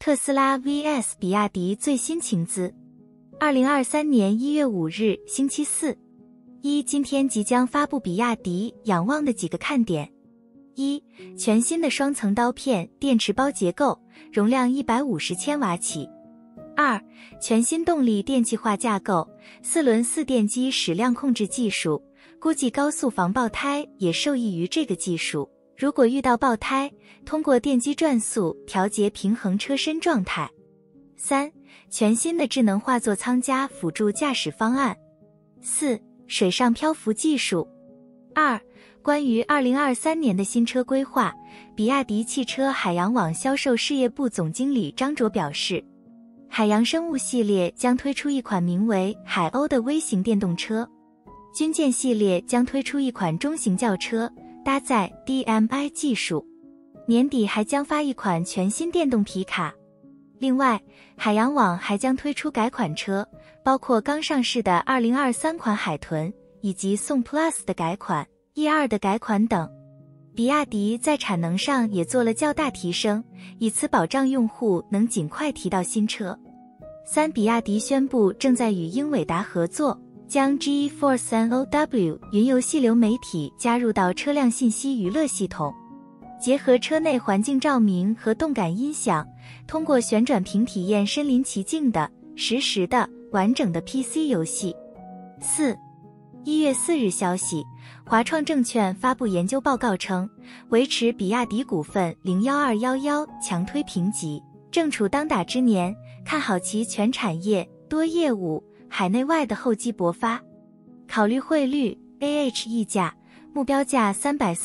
特斯拉 vs 比亚迪最新情资。2023年1月5日，星期四。今天即将发布比亚迪仰望的几个看点。全新的双层刀片电池包结构，容量150千瓦起。全新动力电气化架构，4轮4电机矢量控制技术，估计高速防爆胎也受益于这个技术。如果遇到爆胎，通过电机转速调节平衡车身状态。全新的智能化座舱加辅助驾驶方案。水上漂浮技术。关于2023年的新车规划，比亚迪汽车海洋网销售事业部总经理张卓表示，海洋生物系列将推出一款名为海鸥的微型电动车，军舰系列将推出一款中型轿车，搭载 DMI 技术，年底还将发一款全新电动皮卡。另外，海洋网还将推出改款车，包括刚上市的2023款海豚，以及宋 Plus 的改款、E2 的改款等。比亚迪在产能上也做了较大提升，以此保障用户能尽快提到新车。比亚迪宣布正在与英伟达合作，将 GeForce NOW 云游戏流媒体加入到车辆信息娱乐系统，结合车内环境照明和动感音响，通过旋转屏体验身临其境的、实时的、完整的 PC 游戏。1月4日消息，华创证券发布研究报告称，维持比亚迪股份01211强推评级，正处当打之年，看好其全产业、多业务、海内外的厚积薄发。考虑汇率 AH 溢价，目标价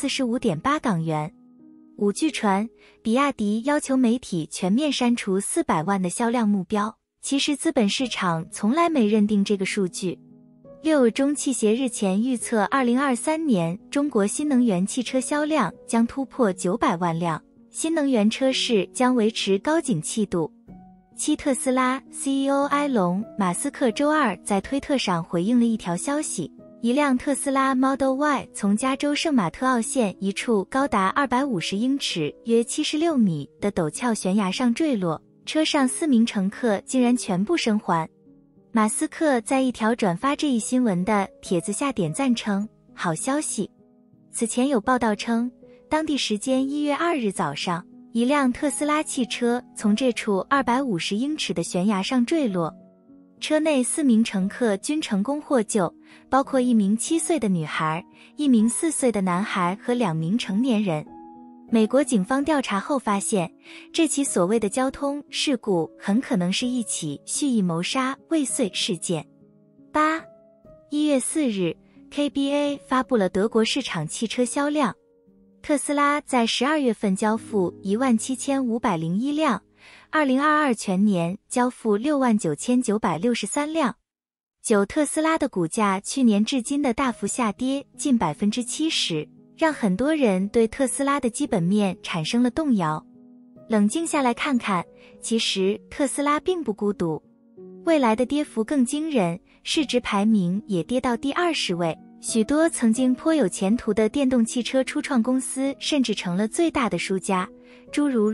345.8港元。据传，比亚迪要求媒体全面删除400万的销量目标，其实资本市场从来没认定这个数据。中汽协日前预测2023年中国新能源汽车销量将突破900万辆，新能源车市将维持高景气度。特斯拉 CEO 埃隆·马斯克周二在推特上回应了一条消息，一辆特斯拉 Model Y 从加州圣马特奥县一处高达250英尺约76米的陡峭悬崖上坠落，车上4名乘客竟然全部生还。马斯克在一条转发这一新闻的帖子下点赞称，好消息。此前有报道称，当地时间1月2日早上，一辆特斯拉汽车从这处250英尺的悬崖上坠落，车内4名乘客均成功获救，包括1名7岁的女孩、1名4岁的男孩和2名成年人。美国警方调查后发现，这起所谓的交通事故很可能是一起蓄意谋杀未遂事件。1月4日 KBA 发布了德国市场汽车销量，特斯拉在12月份交付17501辆，2022全年交付69963辆。特斯拉的股价去年至今的大幅下跌近70%，让很多人对特斯拉的基本面产生了动摇。冷静下来看看，其实特斯拉并不孤独，未来的跌幅更惊人，市值排名也跌到第20位。许多曾经颇有前途的电动汽车初创公司甚至成了最大的输家，诸如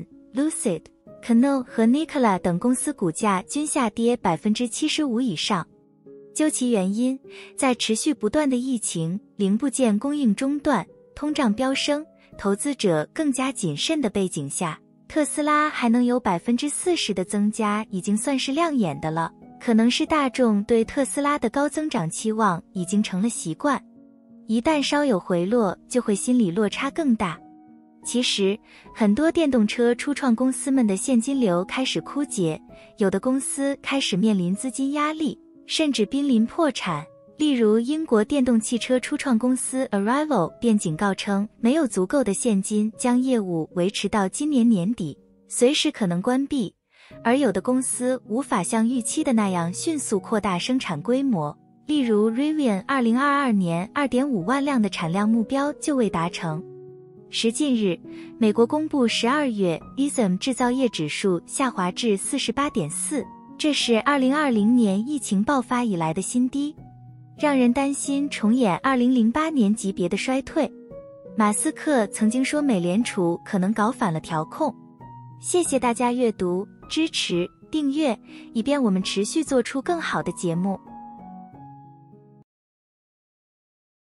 Rivian、Lucid、Renault 和 Nikola 等公司股价均下跌75%以上。究其原因，在持续不断的疫情、零部件供应中断、通胀飙升、投资者更加谨慎的背景下，特斯拉还能有40%的增加已经算是亮眼的了。可能是大众对特斯拉的高增长期望已经成了习惯，一旦稍有回落，就会心理落差更大。其实，很多电动车初创公司们的现金流开始枯竭，有的公司开始面临资金压力，甚至濒临破产。例如，英国电动汽车初创公司 Arrival 便警告称，没有足够的现金将业务维持到今年年底，随时可能关闭。而有的公司无法像预期的那样迅速扩大生产规模，例如 Rivian 2022年 2.5 万辆的产量目标就未达成。时近日，美国公布12月 ISM 制造业指数下滑至 48.4， 这是2020年疫情爆发以来的新低，让人担心重演2008年级别的衰退。马斯克曾经说美联储可能搞反了调控。 谢谢大家阅读、支持、订阅，以便我们持续做出更好的节目。